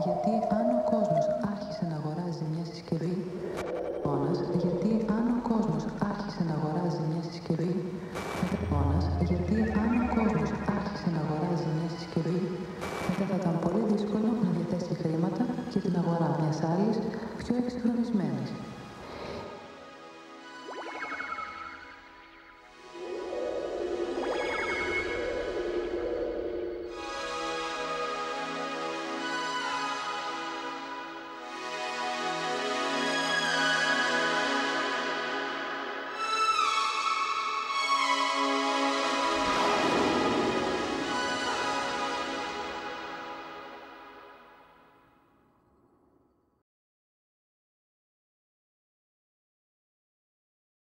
γιατί αν ο κόσμος άρχισε να αγοράζει μια συσκευή, γιατί αν ο κόσμος άρχισε να αγοράζει μια συσκευή, γιατί αν ο κόσμος άρχισε να αγοράζει μια συσκευή, μετά θα ήταν πολύ δύσκολο να διαθέσει χρήματα για την αγορά μιας άλλης πιο εξυγχρονισμένης.